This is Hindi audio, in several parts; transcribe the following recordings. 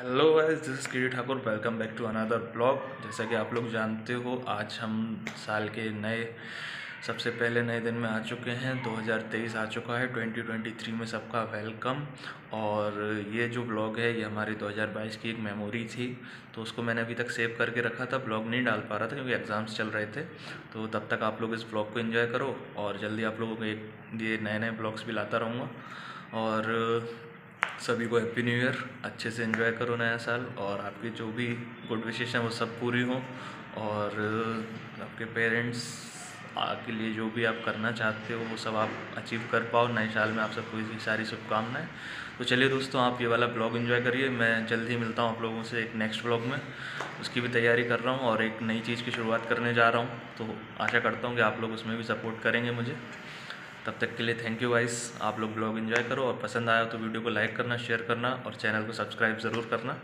Hello guys, this is Kiri Thakur. Welcome back to another blog. जैसा कि आप लोग जानते हो, आज हम साल के सबसे पहले नए दिन में आ चुके हैं। 2023 आ चुका है। 2023 में सबका वेलकम। और ये जो ब्लॉग है ये हमारी 2022 की एक मेमोरी थी, तो उसको मैंने अभी तक सेव करके रखा था। ब्लॉग नहीं डाल पा रहा था क्योंकि एग्ज़ाम्स चल रहे थे। तो तब तक आप लोग इस ब्लॉग को एंजॉय करो और जल्दी आप लोगों को ये नए नए ब्लॉग्स भी लाता रहूँगा। और सभी को हैप्पी न्यू ईयर। अच्छे से एंजॉय करो नया साल, और आपकी जो भी गुड विशेष हैं वो सब पूरी हों, और आपके पेरेंट्स के लिए जो भी आप करना चाहते हो वो सब आप अचीव कर पाओ नए साल में। आप सबको इसी सारी शुभकामनाएं। तो चलिए दोस्तों, आप ये वाला ब्लॉग एंजॉय करिए। मैं जल्द ही मिलता हूँ आप लोगों से एक नेक्स्ट ब्लॉग में। उसकी भी तैयारी कर रहा हूँ और एक नई चीज़ की शुरुआत करने जा रहा हूँ, तो आशा करता हूँ कि आप लोग उसमें भी सपोर्ट करेंगे मुझे। तब तक के लिए थैंक यू गाइस। आप लोग ब्लॉग एंजॉय करो, और पसंद आया तो वीडियो को लाइक करना, शेयर करना और चैनल को सब्सक्राइब ज़रूर करना।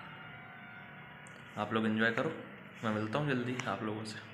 आप लोग एंजॉय करो। मैं मिलता हूँ जल्दी आप लोगों से।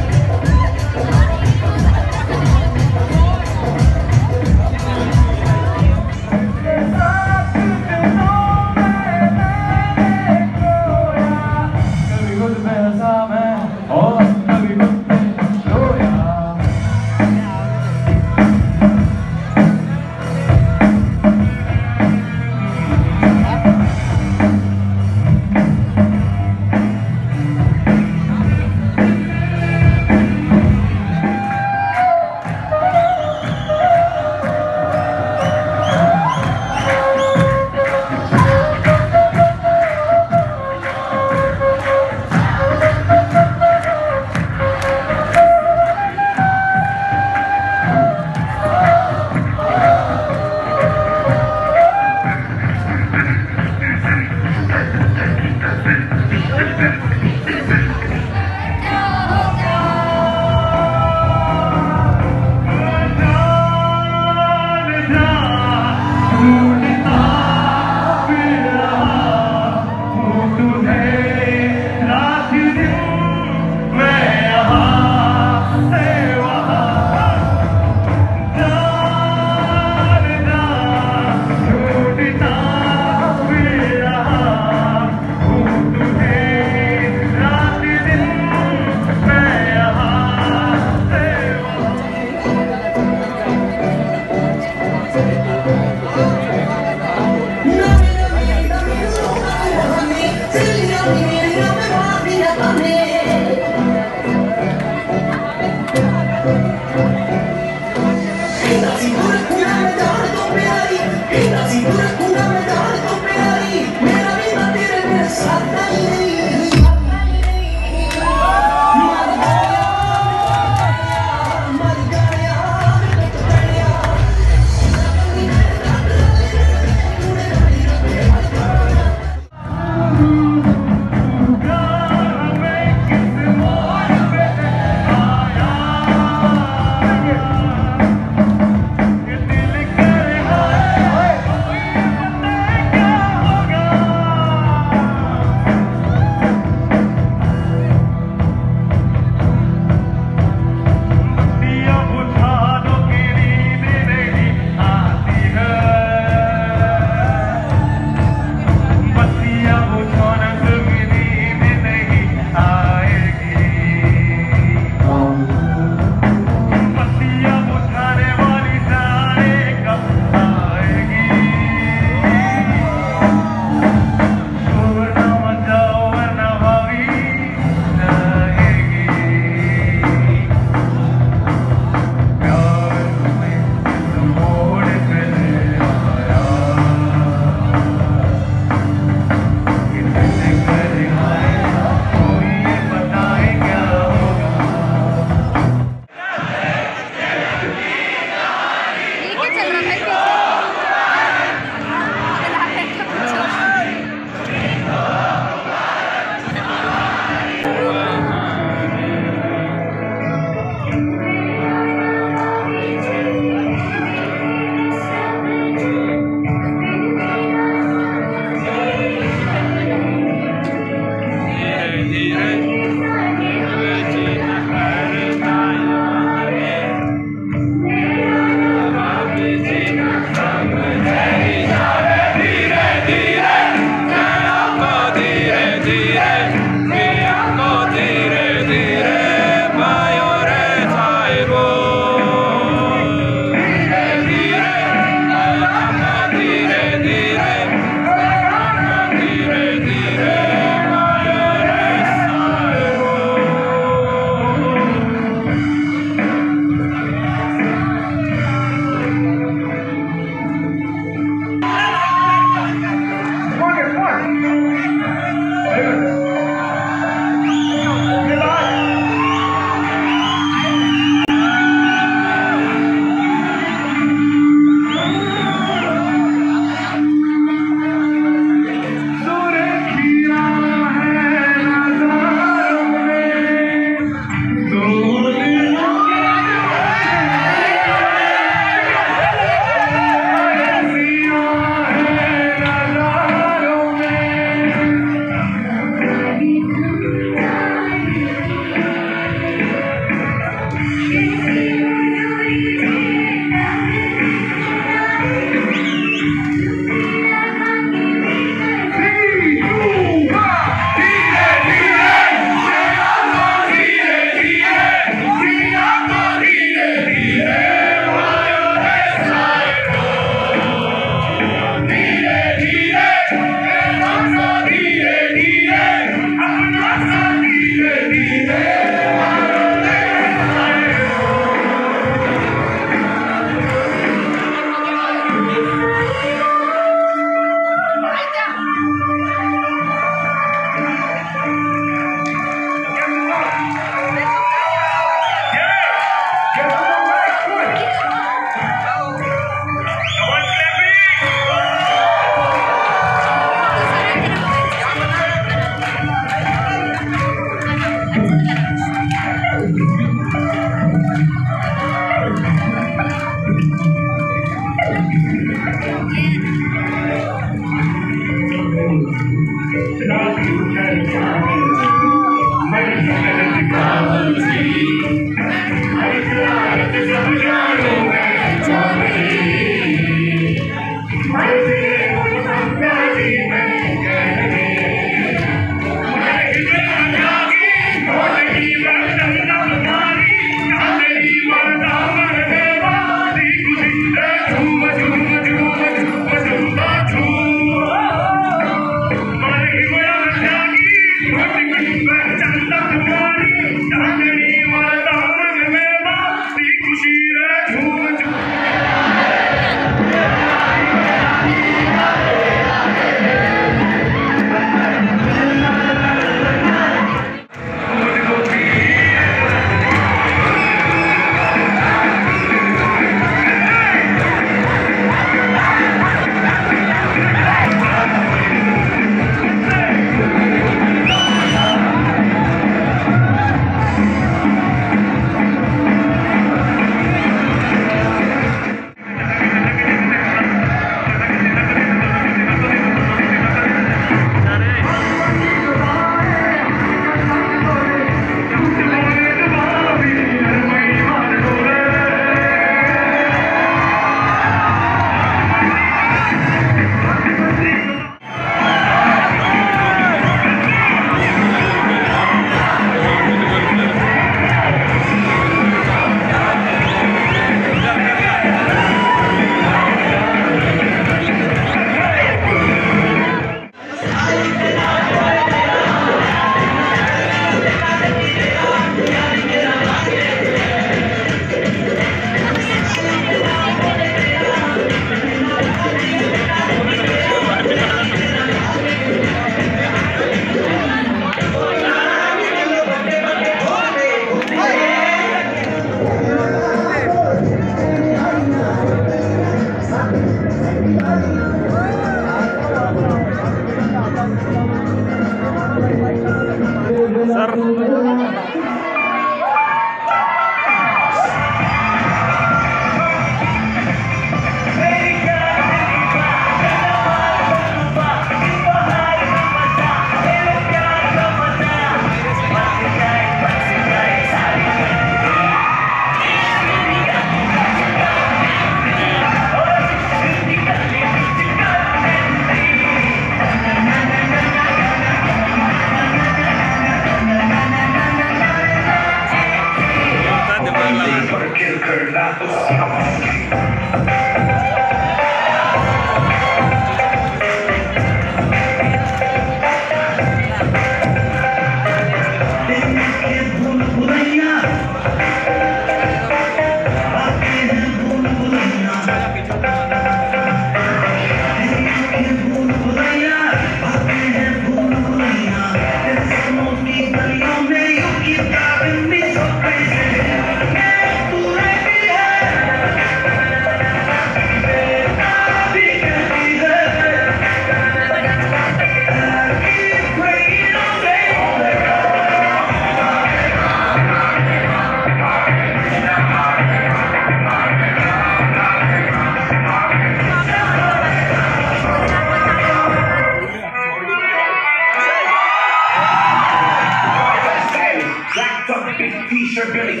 T-shirt Billy.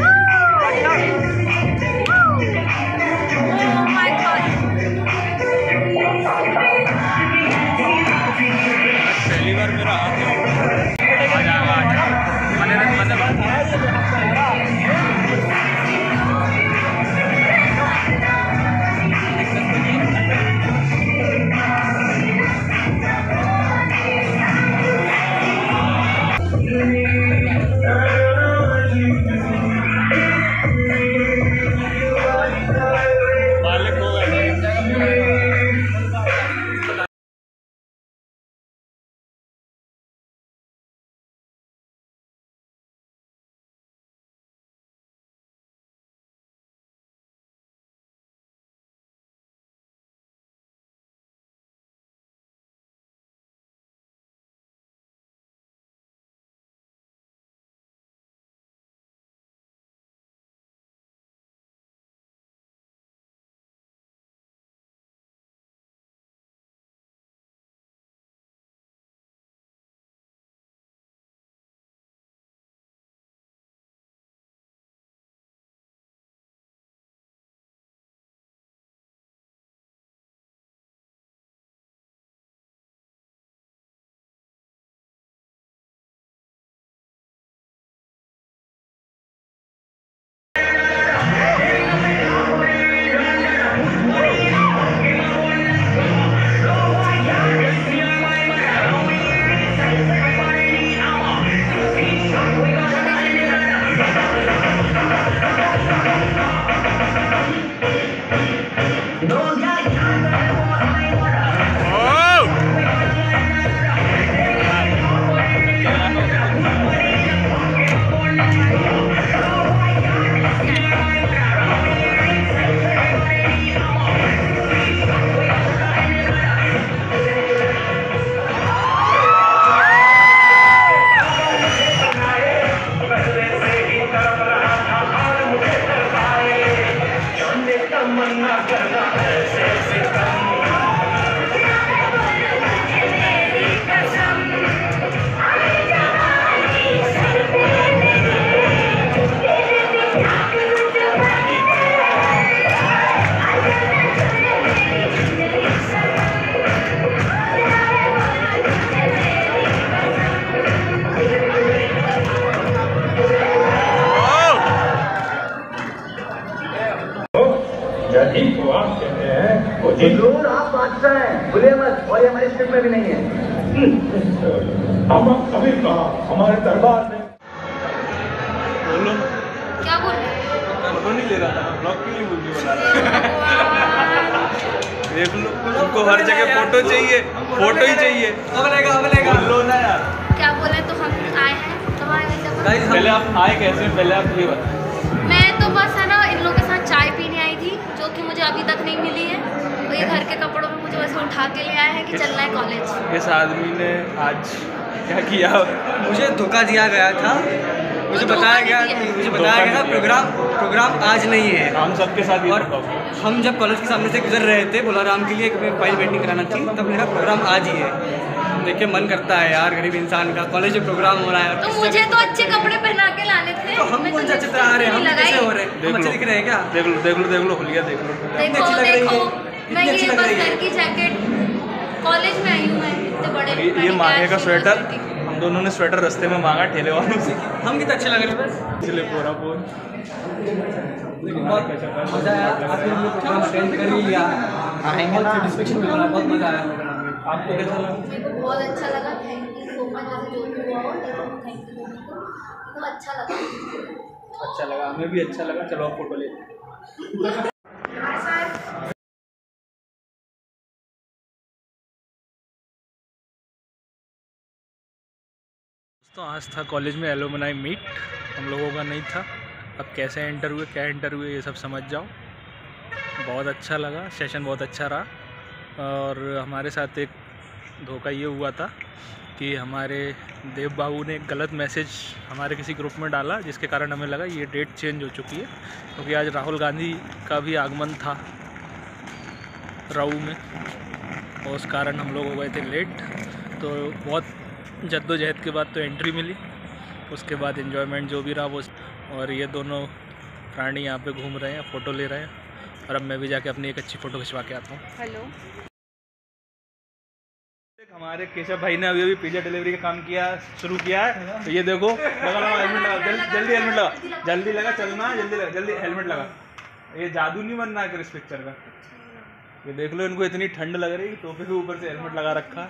पहली बार मेरा हाथ आ जाएगा जरूर आप बादशाह हैं, भूले मत, और ये हमारे स्क्रिप्ट में भी नहीं है। हम कभी कहा हमारे दरबार में बोलो क्या बोल रहे हैं? फोटो नहीं ले रहा था, ब्लॉग के लिए वीडियो बना रहा था। देख लो, उनको हर जगह फोटो चाहिए, फोटो ही चाहिए। अब बोलो ना यार। क्या बोले तो हम आए हैं तुम्हारे जब पहले आप आए कैसे, पहले आप ये बताएं। मैं तो बस है ना इन लोगों के साथ चाय पीने आई थी, जो कि मुझे अभी तक नहीं मिली है। तो ये घर के कपड़ों में मुझे वैसे उठा के ले आए हैं कि चलना है कॉलेज। इस आदमी ने आज क्या किया? मुझे धोखा दिया गया था, मुझे बताया गया था प्रोग्राम आज नहीं है। हम सबके साथ और हम जब कॉलेज के सामने से गुजर रहे थे बोलाराम के लिए एक फाइल वेटिंग कराना थी, तब मेरा प्रोग्राम आज ही है। देख के मन करता है यार, गरीब इंसान का कॉलेज में प्रोग्राम हो रहा है। तो मुझे तो अच्छे कपड़े पहना के लाने थे। तो हम कौन सा अच्छे तरह आ रहे हैं, हम कैसे हो रहे हैं? हम अच्छे दिख रहे हैं क्या? देख लो हुलिया देख लो। देखो मैं ये बस घर की जैकेट, कॉलेज में आई हूँ मैं, इतने बड़े ये मांगे का स्वेटर, हम दोनों ने स्वेटर रास्ते में मांगा ठेले वालों से। हम कितने अच्छे लग रहे हैं बस। इसलिए पूरा बहुत मज़ा आया। आज हमने प्रोग्राम अटेंड कर ही लिया, बहुत सेटिस्फेक्शन मिल रहा है, बहुत मज़ा आया प्रोग्राम में। आपको कैसा लगा? मेरे को बहुत अच्छा लगा। Thank you so much. जैसे जो भी हुआ हो थैंक यू तो अच्छा लगा। अच्छा लगा, हमें भी अच्छा लगा। चलो आप फोटो लेते हैं। दोस्तों आज था कॉलेज में एलुमनाई मीट, हम लोगों का नहीं था। अब कैसे एंटर हुए, क्या एंटर हुए, ये सब समझ जाओ। बहुत अच्छा लगा, सेशन बहुत अच्छा रहा। और हमारे साथ एक धोखा ये हुआ था कि हमारे देव बाबू ने एक गलत मैसेज हमारे किसी ग्रुप में डाला, जिसके कारण हमें लगा ये डेट चेंज हो चुकी है, क्योंकि आज राहुल गांधी का भी आगमन था राऊ में, और उस कारण हम लोग हो गए थे लेट। तो बहुत जद्दोजहद के बाद तो एंट्री मिली, उसके बाद एंजॉयमेंट जो भी रहा वो। और ये दोनों प्राणी यहाँ पे घूम रहे हैं, फ़ोटो ले रहे हैं, और अब मैं भी जाके अपनी एक अच्छी फ़ोटो खिंचवा के आता हूँ। हेलो। हमारे केशव भाई ने अभी पिज़्ज़ा डिलीवरी का काम शुरू किया है। तो ये देखो, लगा हेलमेट लगा, जल्दी हेलमेट लगा, जल्दी लगा, चलना जल्दी लगा, जल्दी हेलमेट लगा। ये जादू नहीं बनना है इस पिक्चर का। ये देख लो, इनको इतनी ठंड लग रही है, टोपी के ऊपर से हेलमेट लगा रखा।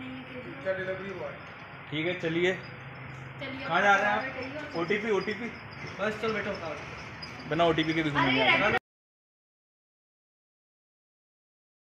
ठीक है, चलिए। कहाँ जा रहे हैं आप? OTP? बस चल बैठो, बिना OTP के भी घूमेंगे।